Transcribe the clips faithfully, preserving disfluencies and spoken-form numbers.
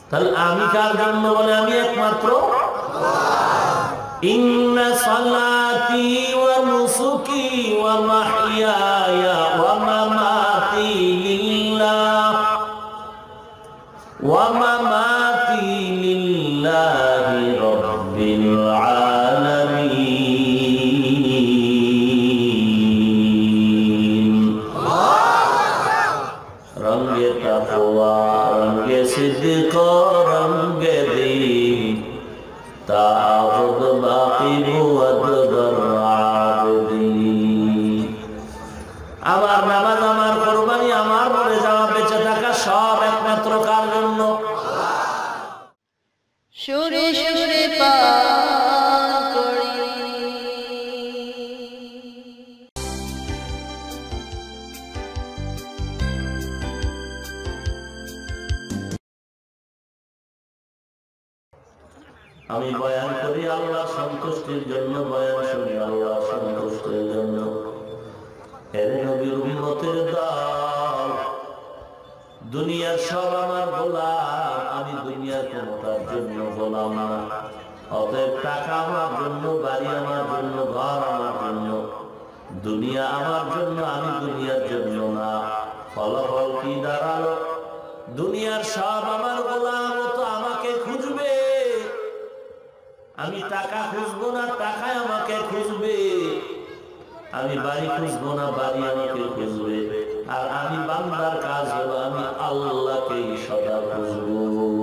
তাহলে আমি কার জন্য বলে? আমি একমাত্র ইন্না সালাতি ওয়া নুসুকি ওয়া মাহইয়ায়া ওয়া মামাতি লিল্লাহ ওয়া মামাতি লিল্লাহি রাব্বিল আলামিন। রঙ্গে তাকওয়া রঙ্গে সিদ্দিক রঙ্গে দীন তাআবুদ বাকি ওয়াদবার আবদিন। আমার নামাজ, আমার কুরবানি, আমার মরে যাওয়া, বেঁচে থাকা সব একমাত্র কার জন্য? সুরে সুরে পার করি। আমি বয়ান করি আল্লাহ সন্তুষ্টির জন্য, বয়ান শুনি আল্লাহ সন্তুষ্টির জন্য। এর নবীর উম্মতের দল, দুনিয়ার সব আমার গোলাম, আমি দুনিয়ার কোনটার জন্য গোলাম না। অতএব টাকা আমার জন্য, বাড়ি আমার জন্য, ঘর আমার জন্য, দুনিয়া আমার জন্য, আমি দুনিয়ার জন্য না। ফলাফল কি দাঁড়ালো? দুনিয়ার সব আমার গোলাম, তো আমাকে খুঁজবে। আমি টাকা খুঁজবো না, টাকায় আমাকে খুঁজবে। আমি বাড়ি খুঁজবো না, বাড়ি আমাকে খুঁজবে। আর আমি বান্দার কাজ হলো আমি আল্লাহকেই সদা খুঁজবো।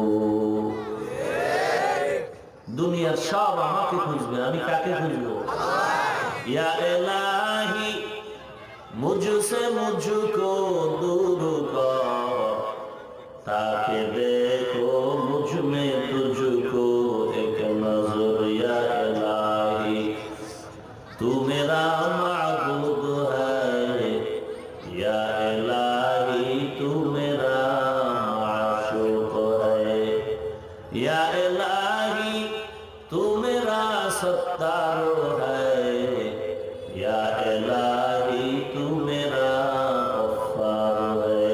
দুনিয়ার সব আমাকে খুঁজবে, আমি কাকে খুঁজবো? ইয়া ইলাহি মুঝসে মুঝকো दूर कर, ताकि देखो मुझ में तुझको एक नजर। या इलाही तू मेरा माबूद है, या इलाही तू मेरा माशूक है, या इलाही तू मेरा सत्तार है, या इलाही तू मेरा गफ्फार है।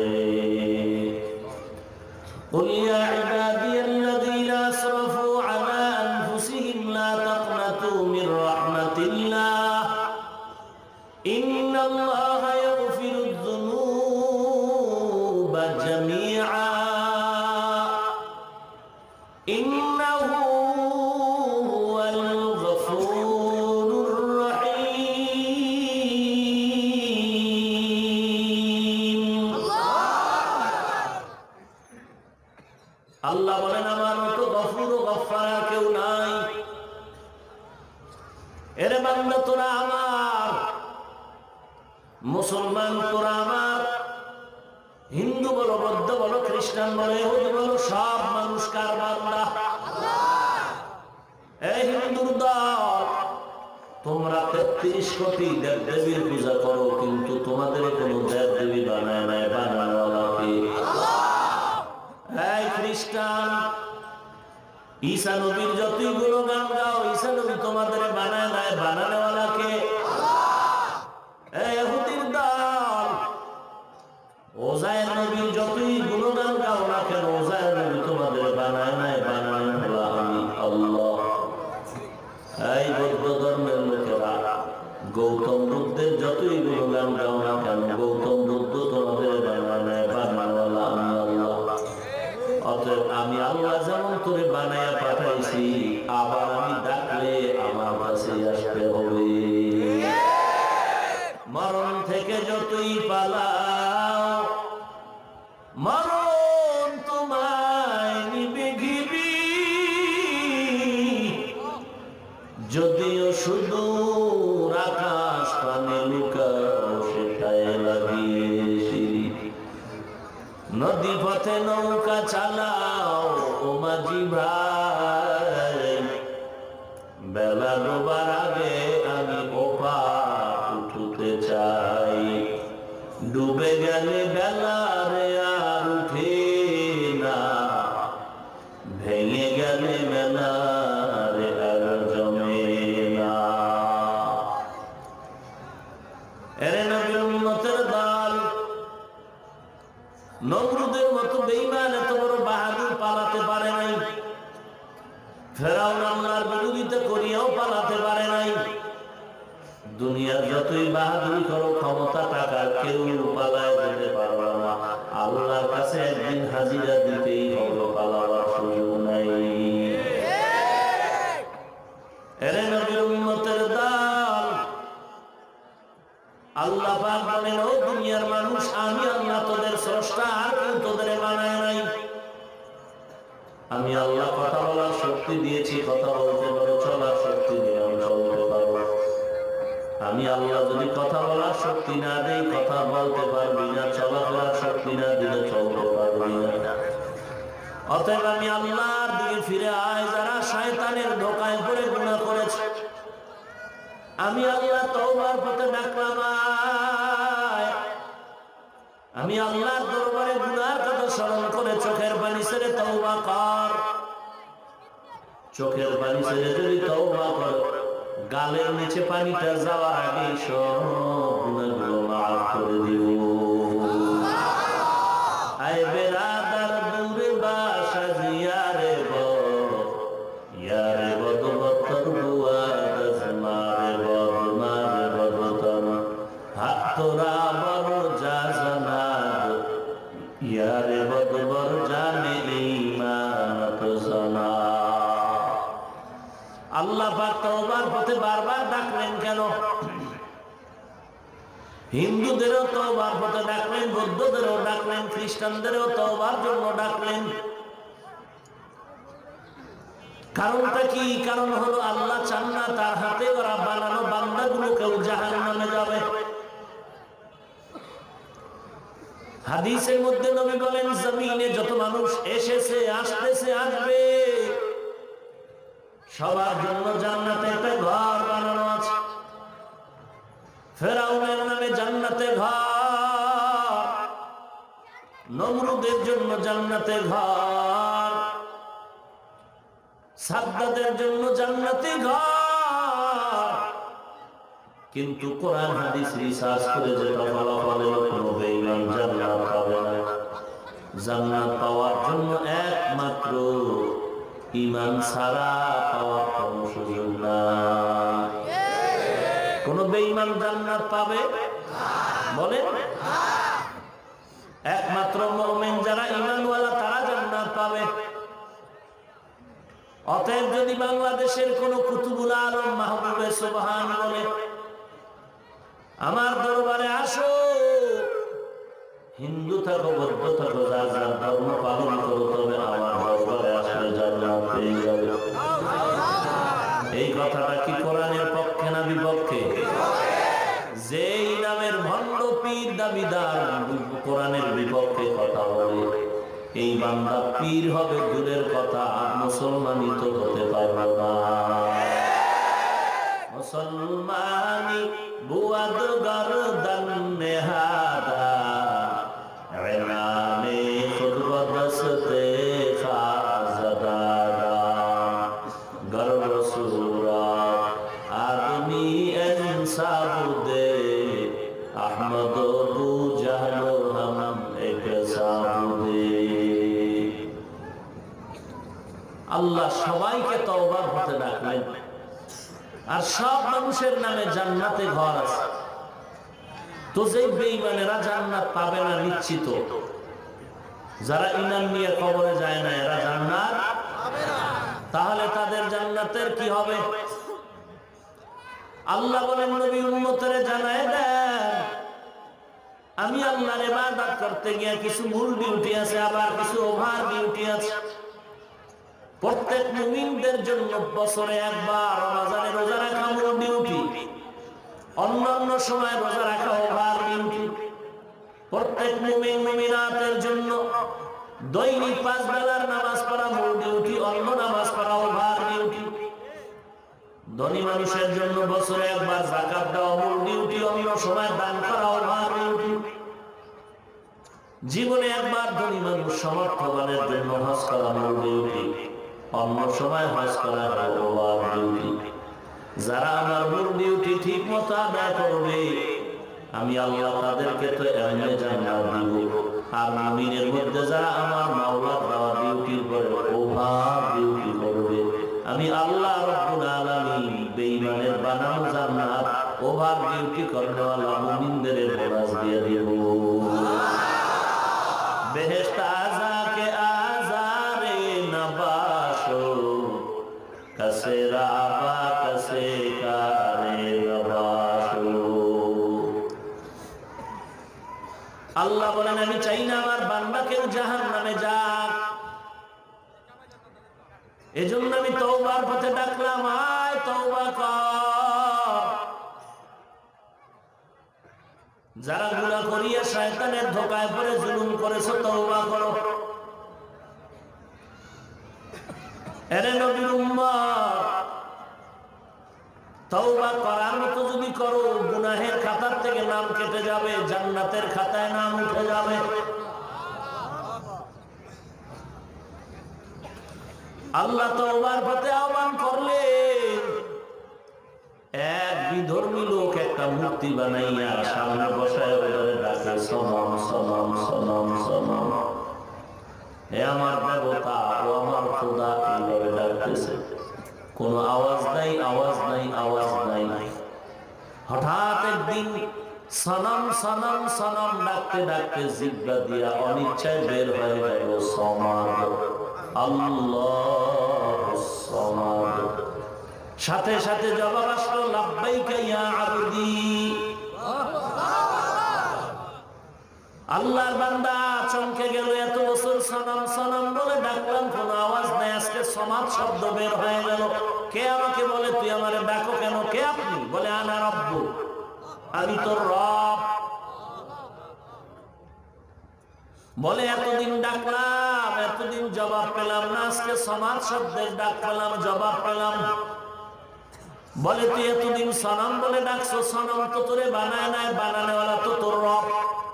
قل يا عبادي الذين أسرفوا على أنفسهم لا تقنطوا من رحمة الله إن الله يغفر الذنوب جميعا إنه هو الغفور الرحيم। আল্লাহ বলেন আমার মতো গফুর ও গফফার কেউ নাই। এরে বান্দা তোরা আমার, মুসলমান তোরা আমার, হিন্দু বলো, বৌদ্ধ বলো, খ্রিস্টান বলো, ইহুদি বলো, সব মানুষ কার বান্দা? এই হিন্দুর দল, তোমরা তেত্রিশ কোটি দেব দেবীর পূজা করো, কিন্তু তোমাদের কোনো দেব দেবী বানায় নাই, বানানোয়ালাকে। এই খ্রিস্টান, ঈসা নবীর যতই গুণগান গাও, ঈসা নবী তোমাদের বানায় নাই, বানানোয়ালাকে। এই ইহুদির দল, ওজায়ের নবীর যতই গুণগান গাও না কেন, ওজায়ের নবী তোমাদের বানায় নাই, বানানো হলো আমি আল্লাহ। এই বৌদ্ধ ধর্মের লোকেরা, গৌতম বুদ্ধের যতই গুণগান গাও না কেন, গৌতম বুদ্ধ তোমাদের বানায় নাই, বানানো হলো আমি আল্লাহ। অতএব আমি আল্লাহ যেমন তোরে বানায়া পাঠাইছি, আবার আমি ডাকলে আমার কাছে আসতে হবে। মরণ থেকে যতই পালাও, মরণ তোমায় নিবে ঘিবি। যদিও শুধু আকাশ পানে লুকাও, সেটাই লাগিয়ে সিঁড়ি। নদী পথে নৌকা চালাও ও মাঝি ভাই, বেলা ডোবার আগে আমি ওপার উঠতে চাই। ডুবে গেলে বেলা রে আর উঠে না, ভেঙে গেলে বেলা রে আর জমে না। এরে নবীর উম্মতের দল, নমরুদের মতো বেঈমান এত বড় বাহাদুর পালাতে পারে ফেরাউন আল্লাহর বিরোধিতা করিয়াও পালাতে পারে নাই। দুনিয়ার যতই বাহাদুরি করো, ক্ষমতা টাকা, কেউ পালায় যেতে পারবে না। আল্লাহর কাছে একদিন হাজিরা দিতেই হবে, পালাবার সুযোগ নাই। এরে নবীর উম্মতের দল, আল্লাহ পাক বলেন, ও দুনিয়ার মানুষ, আমি আল্লাহ তোদের স্রষ্টা, আর কেউ তোদের বানায় নাই। আমি আল্লাহ কথা বলার শক্তি দিয়েছি, কথা বলতে পারো, চলার শক্তি দিয়ে আমি চলতে পারবো। আমি আল্লাহ যদি কথা বলার শক্তি না দেই, কথা বলতে পারবি না, চলাফেরার শক্তি না দিলে চলতে পারবি না। অতএব আমি আল্লাহর দিকে ফিরে আয়, যারা শয়তানের ধোঁকায় পড়ে গুনাহ করেছে। আমি আল্লাহ তওবার পথে ডাকলাম, আমি আল্লাহর দরবারে গুনার কথা স্মরণ করে চোখের পানি ছেড়ে তওবা কর। চোখের পানি ছেড়ে যদি তওবা কর, গালের নিচে পানিটা যাওয়ার আগে সব গুনাহগুলো মাফ করে দিব। আয় বেরাদার দূরে বাসা জিয়ারে বদ, ইয়ারে বদ বত্তর বুয়া দজমারে বদ মারে বদতন, হাত তোরা বড় যা জানাদ, ইয়ারে বদ বড় জানে ঈমান তো জানা। আল্লাহ পাক তওবার পথে বারবার ডাকলেন কেন? হিন্দুদেরও তওবার পথে ডাকলেন, বৌদ্ধদেরও ডাকলেন, খ্রিস্টানদেরও তওবার জন্য ডাকলেন। কারণটা কি? কারণ হলো আল্লাহ চান না তার হাতে ওরা বানানো বান্দাগুলো কেউ জাহান্নামে যাবে। হাদিসের মধ্যে নবী বলেন, জমিনে যত মানুষ এসেছে, আসতেছে, আসবে, সবার জন্য জান্নাতে একটা ঘর বানানো আছে। ফেরাউনের নামে জান্নাতে ঘর, নমরুদের জন্য জান্নাতে ঘর, সাদ্দাতের জন্য জান্নাতে ঘর। কিন্তু কোরআন হাদিস রিসার্চ করে যেটা বলা হলো, কোনো বেঈমান জান্নাত পাবে না। জান্নাত পাওয়ার জন্য একমাত্র ঈমান ছাড়া পাওয়ার কোনো সুযোগ নাই। কোন বেঈমান জান্নাত পাবে? বলেন, একমাত্র মুমিন যারা ঈমানওয়ালা তারা জান্নাত পাবে। অতএব যদি বাংলাদেশের কোন কুতুবুল আলম মাহবুবে সুবহান বলে, আমার দরবারে আসো, হিন্দু থাকো, বৌদ্ধ থাকো, যার যার ধর্ম পালন করো, তবে আমার দরবারে আসলে জান্নাত পেয়ে যাবে। এই কথাটা কি কোরআনের পক্ষে না বিপক্ষে? যেই নামের ভণ্ড পীর দাবিদার কোরআনের বিপক্ষে কথা বলে, এই বান্দা পীর হবে দূরের কথা, মুসলমানই তো হতে পারবে না। মুসলমানি বুয়াদ গরদান নেহাদা, এলানে খুদবত দস্তে খাজাদাদা, গর্ব সুরাত আদমি ইনসাফ দে, আহমদ বু জাহলো হাম এক সাফ দে। আল্লাহ সবাইকে তওবার পথে ডাকলেন, আর সব মানুষের নামে জান্নাতে ঘর আছে। তো যে বেঈমানেরা জান্নাত পাবে না নিশ্চিত, যারা ঈমান নিয়ে কবরে যায় না, এরা জান্নাত পাবে না। তাহলে তাদের জান্নাতের কি হবে? আল্লাহ বলেন, নবী উম্মতরে জানায় দেন, আমি আল্লাহর ইবাদত করতে গিয়ে কিছু মূল ডিউটি আছে, আবার কিছু ওভার ডিউটি আছে। প্রত্যেক মুমিনদের জন্য বছরে একবার রমজানে রোজা রাখা মূল ডিউটি, অন্যান্য সময় রোজা রাখা ওভার ডিউটি। প্রত্যেক মুমিন মুমিনাতের জন্য দৈনিক পাঁচ বেলার নামাজ পড়া মূল ডিউটি, অন্য নামাজ পড়া ওভার ডিউটি। ধনী মানুষের জন্য বছরে একবার যাকাত দেওয়া মূল ডিউটি, অন্য সময় দান করা ওভার ডিউটি। জীবনে একবার ধনী মানুষ সমর্থবানের জন্য হজ করা মূল ডিউটি, অন্য সময় হজ করা ওভার ডিউটি। যারা আমার মূল ডিউটি ঠিক মতো আদায় করবে, আমি আল্লাহ তাদেরকে তো এমনি জান্নাত দিব। আর মুমিনের মধ্যে যারা আমার মাওলার দেওয়া ডিউটির পরে ওভার ডিউটি করবে, আমি আল্লাহ রাব্বুল আলামিন বেঈমানের বানানো জান্নাত ওভার বিউটি করনেওয়ালা মুমিনদের বোনাস দিয়ে দেব। বেহেশত আযা কে আযারে নবাশো কসে রাবা কসে কারে নবাশো। আল্লাহ বলেন আমি চাই না আমার বান্দা কেউ জাহান্নামে যাক, এজন্য আমি তওবার পথে ডাকলাম, আয় তওবা কর। যারা গুনাহ করিয়া শয়তানের ধোঁকায় পড়ে জুলুম করেছো তওবা করো। এরে নবীর উম্মত, তওবা করার মতো যদি করো গুনাহের খাতার থেকে নাম কেটে যাবে, জান্নাতের খাতায় নাম উঠে যাবে। আল্লাহ তওবার পথে আহ্বান করলেন, এক বিধর্মী লোক একটা মূর্তি বানাইয়া সামনে বসায় ওদের ডাকে সনম সনম সনম সনম, হে আমার দেবতা ও আমার খোদা, এইভাবে ডাকতেছে। কোনো আওয়াজ নাই, আওয়াজ নাই, আওয়াজ নাই। হঠাৎ একদিন সনম সনম সনম ডাকতে ডাকতে জিহ্বা দিয়া অনিচ্ছায় বের হয়ে গেল সমাদ, আল্লাহুস সামাদ। সাথে সাথে জবাব আসলো লাব্বাইকা ইয়া আবদি। আল্লাহর বান্দা চমকে গেল, এত বছর সনম সনম বলে ডাকলাম, কোনো আওয়াজ নাই, আজকে সমাদ শব্দ বের হয়ে গেল। কে আমাকে বলে তুই আমারে ডাকো কেন? কে আপনি? বলে আনা রব্বু, আমি তোর রব। বলে এতদিন ডাকলাম, এতদিন জবাব পেলাম না, আজকে সমাজ শব্দের ডাক পেলাম, জবাব পেলাম। বলে তুই এতদিন সনম বলে ডাকছো, সনম তো তোরে বানায় নাই, বানানেওয়ালা তো তোর রব।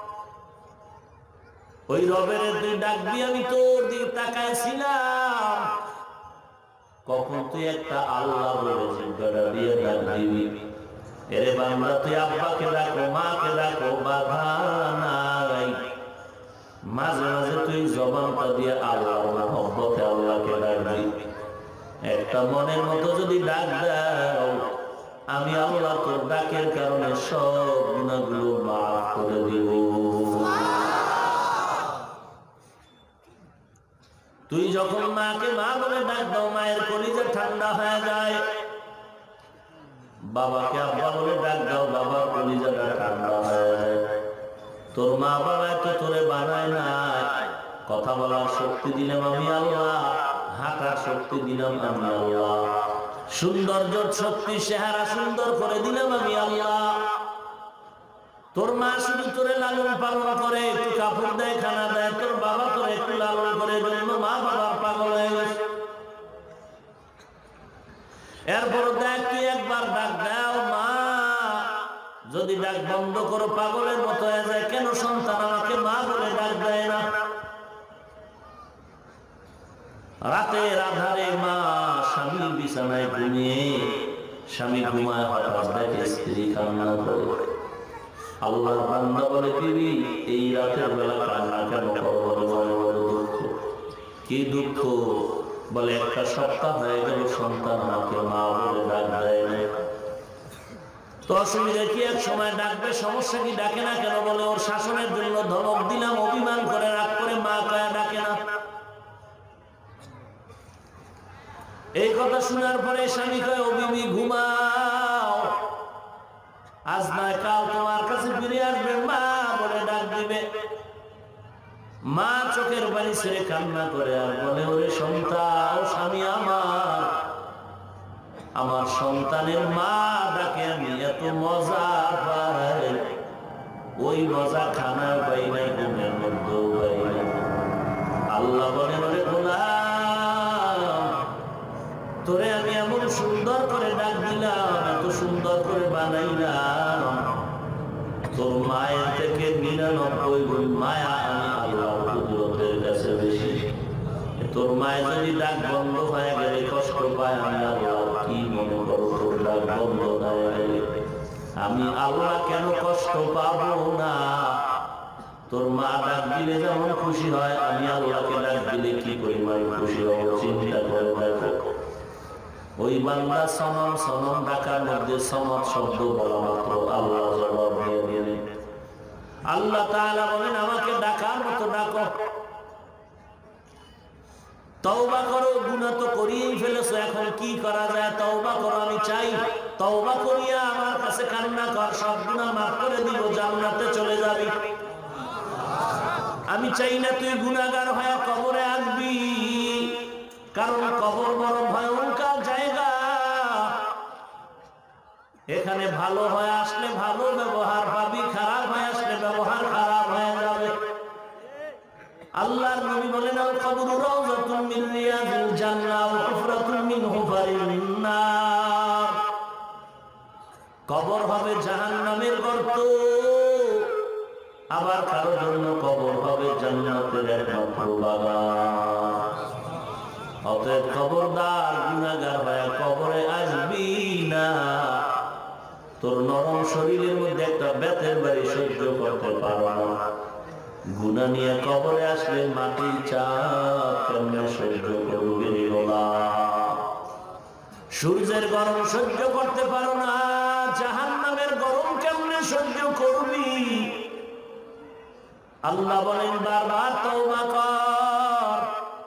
ওই রবের তুই ডাকবি, আমি তোর দিকে তাকাইছিলাম, কখন তুই একটা আল্লাহ বলে জিহ্বাটা দিয়ে ডাক দিবি। এরে বান্দা তুই আব্বাকে ডাকো, মাকে ডাকো, বাধা নাই। মাঝে মাঝে তুই জবানটা দিয়ে আল্লাহর মহব্বতে আল্লাহকে ডাকবি। একটা মনের মতো যদি ডাক দাও, আমি আল্লাহ তোর ডাকের কারণে সব গুনাহগুলো মাফ করে দিব। তুই যখন মাকে মা বলে ডাক দাও, মায়ের কলিজা ঠান্ডা হয়ে যায়। বাবাকে আব্বা বলে ডাক দাও, বাবার কলিজাটা ঠান্ডা হয়ে যায়। তোর মা বাবা তো তোরে বানায় নাই, কথা বলার শক্তি দিলাম আমি আল্লাহ, হাঁটার শক্তি দিলাম আমি আল্লাহ, সৌন্দর্য শক্তি চেহারা সুন্দর করে দিলাম আমি আল্লাহ। তোর মা শুধু তোরে লালন পালন করে, একটু কাপড় দেয়, খানা দেয়, তোর বাবা তোরে একটু লালন করে, জন্য মা বাবার পাগল হয়ে গেছে। এরপর দেখ তুই একবার ডাক দাও মা, যদি ডাক বন্ধ করো পাগলের মতো হয়ে যায়। কেন সন্তান আমাকে মা বলে ডাক দেয় না? রাতের আধারে মা স্বামীর বিছানায় ঘুমিয়ে, স্বামী ঘুমায়, হঠাৎ দেখে স্ত্রী কান্না করে। আল্লাহর বান্দা বলে দিবি এই রাতের বেলা কান্না কেন করো? বলে বড় দুঃখ। কি দুঃখ? বলে একটা সপ্তাহ হয়ে গেল সন্তান আমাকে মা বলে ডাক দেয় না। তো অসুবিধা কি? এক সময় ডাকবে, সমস্যা কি? ডাকে না কেন? বলে ওর শাসনের জন্য ধমক দিলাম, অভিমান করে রাগ করে মা কয়া ডাকে না। এই কথা শোনার পরে স্বামী কয়, ও বিবি ঘুমাও, আজ না কাল তোমার কাছে ফিরে আসবে মা বলে ডাক দিবে। মা চোখের পানি ছেড়ে কান্না করে আর বলে, ওরে সন্তান, ও স্বামী আমার, আমার সন্তানের মা ডাকে আমি এত মজা পাই, ওই মজা খানায় পাই নাই, ঘুমের মধ্যেও পাই নাই। আল্লাহ বলে, ওরে গোলাম, তোরে আমি এমন সুন্দর করে ডাক দিলাম, এত সুন্দর করে বানাইলাম, তোর মায়ের থেকে নিরানব্বই গুণ মায়া আমি আল্লাহর কুদরতের কাছে বেশি। তোর মায়ের যদি ডাক বন্ধ হয়ে গেলে কষ্ট পায়, আমি আল্লাহ কি মনে করো? তোর ডাক বন্ধ হয়ে গেলে আমি আল্লাহ কেন কষ্ট পাবো না? তোর মা ডাক দিলে যেমন খুশি হয়, আমি আল্লাহকে ডাক দিলে কি পরিমাণ খুশি হব চিন্তা করে দেখো। ওই বান্দা সনম সনম ডাকার মধ্যে সমদ শব্দ বলা মাত্র আল্লাহ জবাব দিয়ে দিলেন। আল্লাহ তাআলা বলেন আমাকে ডাকার মতো ডাকো, তওবা করো, গুনাহ তো করিয়েই ফেলেছো, এখন কি করা যায়? তওবা করো, আমি চাই তওবা করিয়া আমার কাছে কান্না কর, সব গুনাহ মাফ করে দিব, জান্নাতে চলে যাবি। আমি চাই না তুই গুনাহগার হয়ে কবরে আসবি, কারণ কবর বড় ভয়ঙ্কর জায়গা। এখানে ভালো হয়ে আসলে ভালো ব্যবহার পাবি, খারাপ হয়ে আসলে ব্যবহার খারাপ হয়ে যাবে। আল্লাহর নবী বলেন আল কবরু রাউযাতুন মিন রিয়াজিল জান্নাহ ওয়া হুফরাতুন মিন হুফারিন নার। কবর হবে জাহান্নামের গর্ত, আবার কারো জন্য কবর হবে জান্নাতের একমাত্র বাগান। অতএব খবরদার, গুনাহগার হয়ে কবরে আসবি না। তোর নরম শরীরের মধ্যে একটা বেতের বাড়ি সহ্য করতে পারো না, গুনাহ নিয়ে কবরে আসলে মাটির চাপ কেমনে সহ্য করবি? সূর্যের গরম সহ্য করতে পারো না, জাহান্নামের গরম কেমনে সহ্য করবি? আল্লাহ বলেন বারবার তওবা কর।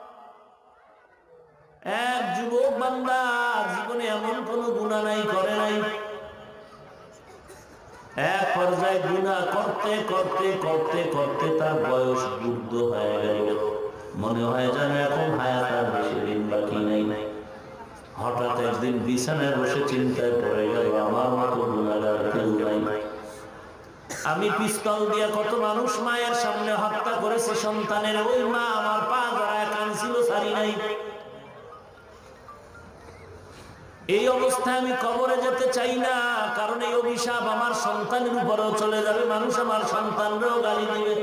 এক যুবক বান্দা জীবনে এমন কোন গুনাহ নাই, করে নাই, এক পর্যায়ে গুনাহ করতে করতে করতে করতে তার বয়স বৃদ্ধ হয়ে গেল, মনে হয় যেন এখন হায়াত আর বেশি দিন বাকি নাই। হঠাৎ একদিন বিছানায় বসে চিন্তায় পড়ে গেল, আমার মতো গুনাহগার কেউ নাই। আমি পিস্তল দিয়ে কত মানুষ মায়ের সামনে হত্যা করেছি, সন্তানের ওই মা আমার পা জড়ায় কাঁদছিল, ছাড়ি নাই। এই অবস্থায় আমি কবরে যেতে চাই না, কারণ এই অভিশাপ আমার সন্তানের উপরেও চলে যাবে, মানুষ আমার সন্তানরাও গালি দিবে।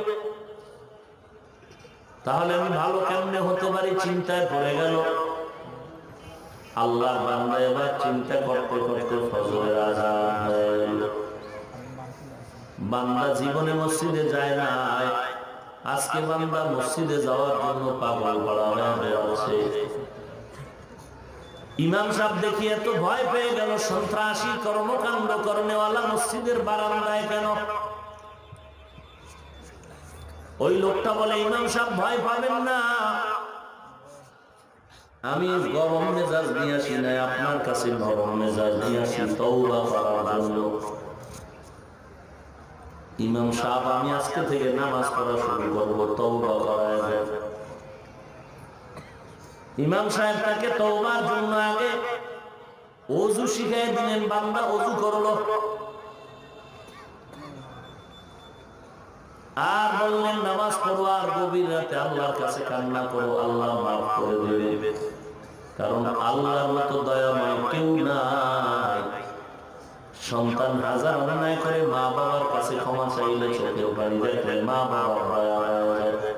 তাহলে আমি ভালো কেমনে হতে পারি? চিন্তায় পড়ে গেল। আল্লাহর বান্দা এবার চিন্তা করতে করতে ফজরের আযান হয়ে গেল। বান্দা জীবনে মসজিদে যায় না, আজকে বান্দা মসজিদে যাওয়ার জন্য পাগল করা হয়ে আছে। ইমাম সাহেব দেখি এত ভয় পেয়ে গেল, সন্ত্রাসী কর্মকাণ্ড করনেওয়ালা মসজিদের বারান্দায় কেন? ওই লোকটা বলে ইমাম সাহেব ভয় পাবেন না, আমি গরম মেজাজ নিয়ে আসি নাই, আপনার কাছে নরম মেজাজ নিয়ে আসি তওবা করার জন্য। ইমাম সাহেব আমি আজকে থেকে নামাজ পড়া শুরু করবো, তওবা করায় দেন। ইমাম সাহেব তাকে তওবার জন্য আগে ওযু শিখিয়ে দিলেন। বান্দা ওযু করলো আর বললেন নামাজ পড়ো, আর গভীর রাতে আল্লাহর কাছে কান্না করো, আল্লাহ মাফ করে দেবে, কারণ আল্লাহর মতো দয়াময় কেউ নাই। সন্তান হাজার অন্যায় করে মা বাবার কাছে ক্ষমা চাইলে চোখের পানি দেখলে মা বাবার দয়া হয়ে যায়।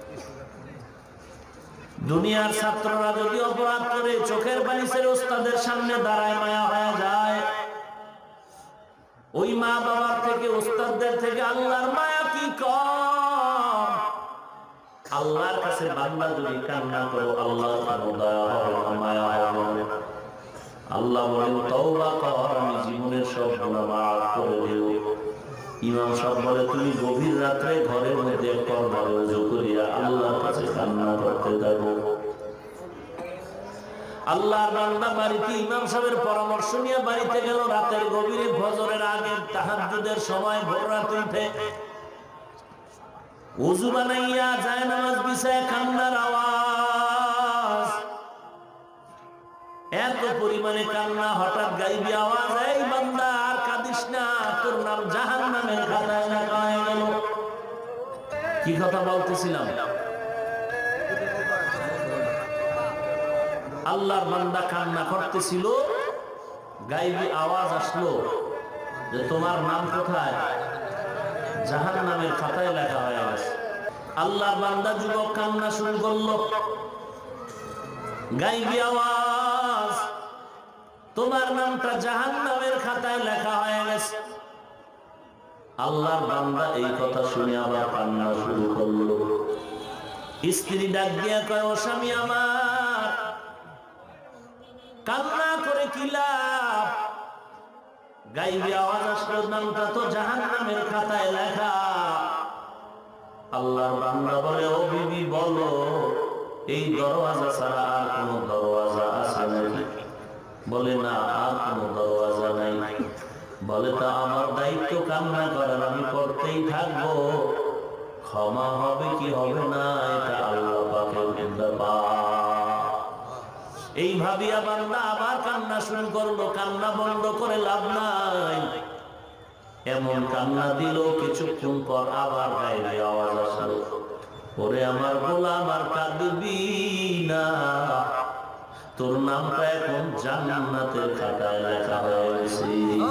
দুনিয়ার ছাত্ররা যদি অপরাধ করে চোখের পানি ছেড়ে ওস্তাদের সামনে দাঁড়ায়, মায়া হয়ে যায়। ওই মা বাবার থেকে ওস্তাদদের থেকে আল্লাহর মায়া কি কম? আল্লাহর কাছে বান্দা যদি কান্না করো, আল্লাহর কোনো দয়া হবে না, মায়া হবে না। আল্লাহ বলেন তওবা কর, আমি জীবনের সব গুনাহ মাফ করে দেব। ইমাম সাহেব বলে তুমি গভীর রাত্রে ঘরের মধ্যে করবার ওযু করিয়া আল্লাহর কাছে কান্না করতে থাকো। আল্লাহর বান্দা বাড়িতে ইমাম সাহেবের পরামর্শ নিয়ে বাড়িতে গেল। রাতের গভীরে ফজরের আগে তাহাজ্জুদের সময় ভোর রাতে উঠে ওযু বানাইয়া যায় নামাজ বিছায় কান্নার আওয়াজ, এত পরিমাণে কান্না, হঠাৎ গাইবি আওয়াজ, এই বান্দা আর কাঁদিস না, তোর নাম জাহান্নামের খাতায় লেখা হয়ে গেল। কি কথা বলতেছিলাম? আল্লাহর বান্দা কান্না করতেছিল, গাইবি আওয়াজ আসলো যে তোমার নাম কোথায়? জাহান্নামের খাতায় লেখা হয়ে গেছে। আল্লাহর বান্দা যুবক কান্না শুরু করলো, গাইবি আওয়াজ, তোমার নামটা জাহান্নামের খাতায় লেখা হয়ে গেছে। আল্লাহর বান্দা এই কথা শুনে আবার কান্না শুরু করলো। স্ত্রী ডাক দিয়া কয়, ও স্বামী আমার, কান্না কি লাভ? গাইবি আওয়াজ আসলো, নামটা তো জাহান্নামের খাতায় লেখা। আল্লাহর বান্দা বলে, ও বিবি বলো, এই দরওয়াজা ছাড়া আর কোন দরওয়াজা আছে নাকি? বলে না, আর কোন দরওয়াজা নাই। বলে তা আমার দায়িত্ব কান্না করার, আমি করতেই থাকবো। ক্ষমা হবে কি হবে না এটা আল্লাহ পাকের ব্যাপার। এই ভাবিয়া বান্দা আবার কান্না শুরু করলো। কান্না বন্ধ করে লাভ নাই। এমন কান্না দিল, কিছুক্ষণ পর আবার গায়ে আওয়াজ আসলো, ওরে আমার গোলাম আর কাঁদবি না, তোর নামটা এখন জান্নাতের খাতায় লেখা হয়েছে।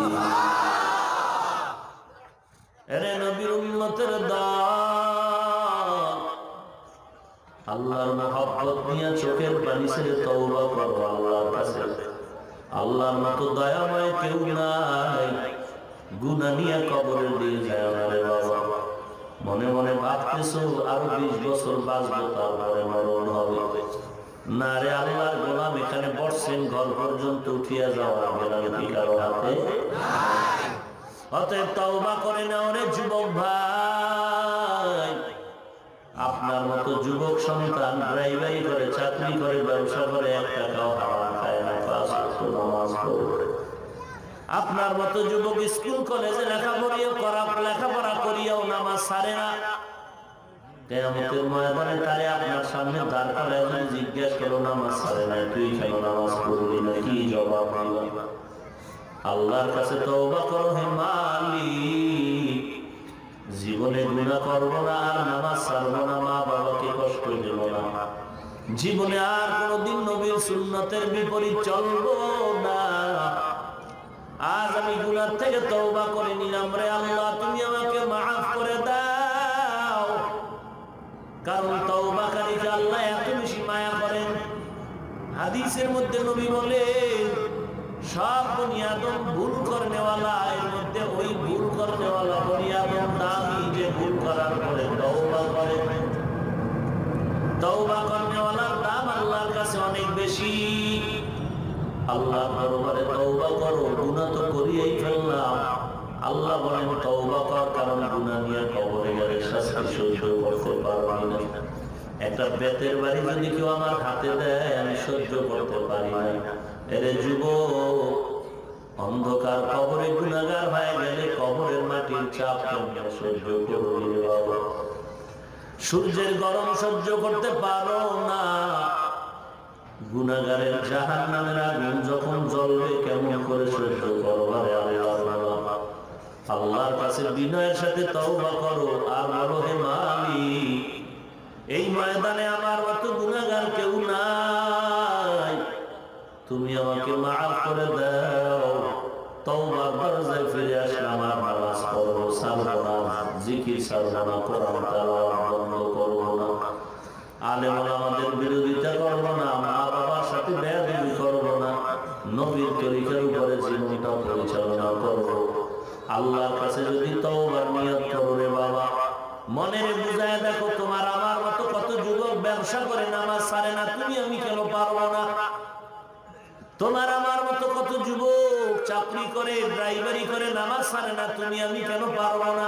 এরে নবীর উম্মতের দল, আল্লাহর মহব্বত নিয়ে চোখের পানি ছেড়ে তওবা করো আল্লাহর কাছে। আল্লাহর মতো দয়াময় কেউ নাই। গুনাহ নিয়ে কবরে দিয়ে যায় না রে বাবা। মনে মনে ভাবতেছো আরো বিশ বছর বাঁচবো, তারপরে মরণ হবে। না রে আল্লাহর গোলাম, এখানে বসছেন, ঘর পর্যন্ত উঠিয়া যাওয়ার গ্যারান্টি কারো হাতে নাই। অতএব তওবা করে নাও রে যুবক ভাই। আপনার মতো যুবক সন্তান ড্রাইভারি করে, চাকরি করে, ব্যবসা করে, এক টাকাও হারাম খায় না, পাঁচ ওয়াক্ত নামাজ পড়ে। আপনার মতো যুবক স্কুল কলেজে লেখাপড়িও করা লেখাপড়া করিয়াও নামাজ ছাড়ে না। কিয়ামতের ময়দানে তারে আপনার সামনে দাঁড় করায় যদি জিজ্ঞেস করো নামাজ ছাড়ে না, তুই কেন নামাজ পড়বি না, কি জবাব দিবা? আল্লাহর কাছে তওবা করো, হে মালিক, জীবনে গুনাহ করবো না, আর নামাজ ছাড়বো না, মা বাবাকে কষ্ট দেব না, জীবনে আর কোনদিন নবীর সুন্নতের বিপরীত চলবো না। আজ আমি গুনাহ থেকে তওবা করে নিলাম রে আল্লাহ, তুমি আমাকে মাফ করে দাও। কারণ তওবাকারীকে আল্লাহ এত বেশি মায়া করেন। হাদিসের মধ্যে নবী বলেন, সব বনি আদম ভুল করনেওয়ালা, এর মধ্যে ওই ভুল করনেওয়ালা বনি আদম দামি, যে ভুল করার পরে তওবা করে। তওবা করনেওয়ালার দাম আল্লাহর কাছে অনেক বেশি। আল্লাহর দরবারে তওবা করো, গুনাহ তো করিয়েই ফেললাম। আল্লাহ বলেন তওবা কর, কারণ গুনাহ নিয়ে কবরে গেলে শাস্তি সহ্য করতে পারবি না। একটা বেতের বাড়ি যদি কেউ আমার হাতে দেয়, আমি সহ্য করতে পারি না। এরে যুবক, অন্ধকার কবরে গুনাহগার হয়ে গেলে কবরের মাটির চাপ কেমন সহ্য করবি বাবা? সূর্যের গরম সহ্য করতে পারো না, গুনাহগারের জাহান্নামের আগুন যখন জ্বলবে কেমন করে সহ্য করবা রে আল্লাহ? আল্লাহর কাছে বিনয়ের সাথে তওবা করো, আর বলো, হে মালিক, এই ময়দানে আমার মতো গুনাহগার কেউ নাই, তুমি আমাকে মাফ করে দাও। তওবার দরজায় ফিরে আসলাম, আর নামাজ পড়বো, ছাড়বো না, জিকির ছাড়বো না, কোরআন তেলাওয়াত বন্ধ করবো না, আলেম ওলামাদের বিরোধিতা করবো না, মা বাবার সাথে বেয়াদবি করবো না, নবীর তরিকার উপরে জীবনটা পরিচালনা করবো। আল্লাহর কাছে যদি তওবার নিয়ত করো রে বাবা, মনের বুঝায় দেখো, তোমার আমার মতো কত যুবক ব্যবসা করে নামাজ ছাড়ে না, তুমি আমি কেন পারবো না? তোমার আমার মতো কত যুবক চাকরি করে, ড্রাইভারি করে, নামাজ ছাড়ে না, তুমি আমি কেন পারবো না?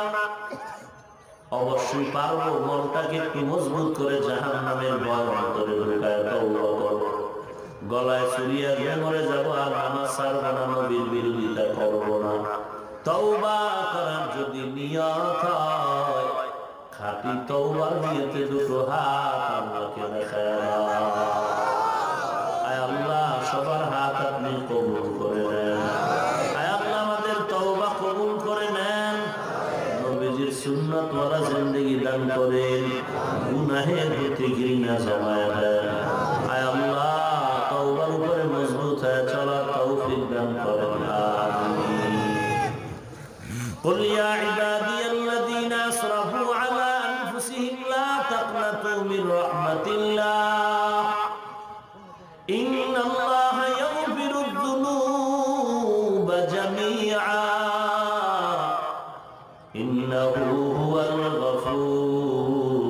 অবশ্যই পারবো। মনটাকে একটু মজবুত করে জাহান্নামের ভয় অন্তরে ঢুকায় তওবা করো। গলায় ছুরিয়া দিয়ে মরে যাবো, আর নামাজ ছাড়বো না, নবীর বিরোধিতা করবো না। তওবা করার যদি নিয়ত হয়, খাঁটি তওবার নিয়তে দুটো হাত আল্লাহকে দেখায় দাও। আয় আল্লাহ, সবার হাত আপনি কবুল করে নেন। আয় আল্লাহ, আমাদের তওবা কবুল করে নেন। নবীজির সুন্নাত ওয়ালা জিন্দেগি দান করেন, গুনাহের প্রতি ঘৃণা জমায় দেন। আয় আল্লাহ, তওবার উপরে মজবুত হয়ে চলার তৌফিক দান করেন। আমিন। قل يا عبادي الذين أسرفوا على أنفسهم لا تقنطوا من رحمة الله إن الله يغفر الذنوب جميعا إنه هو الغفور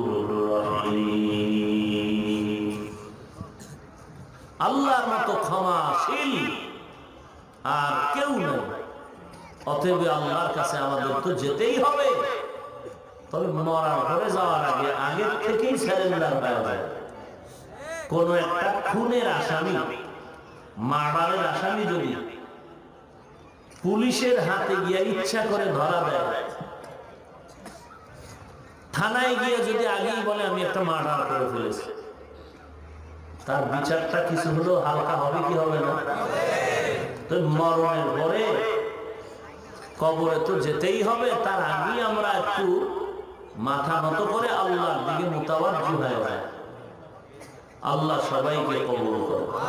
الرحيم। আল্লাহর মতো ক্ষমাশীল আর কেউ নেই। অতএব আল্লাহর কাছে আমাদের তো যেতেই হবে। তবে মরার পরে যাওয়ার আগে আগের থেকেই সারেন্ডার হয়ে যায়। কোন একটা খুনের আসামি, মার্ডারের আসামি যদি পুলিশের হাতে গিয়ে ইচ্ছা করে ধরা দেয়, থানায় গিয়ে যদি আগেই বলে আমি একটা মার্ডার করে ফেলেছি, তার বিচারটা কিছু হলেও হালকা হবে কি হবে না? তো মরণের পরে কবরে তো যেতেই হবে, তার আগেই আমরা একটু মাথা নত করে আল্লাহর দিকে মুতাওয়াজ্জি হয়ে যায়। আল্লাহ সবাইকে কবুল করে।